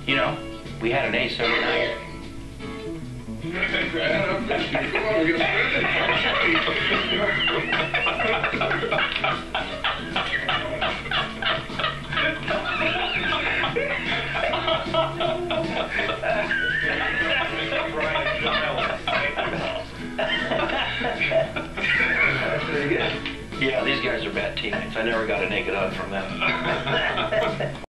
You know, we had an ace every night. Yeah, these guys are bad teammates. I never got a naked hug from them.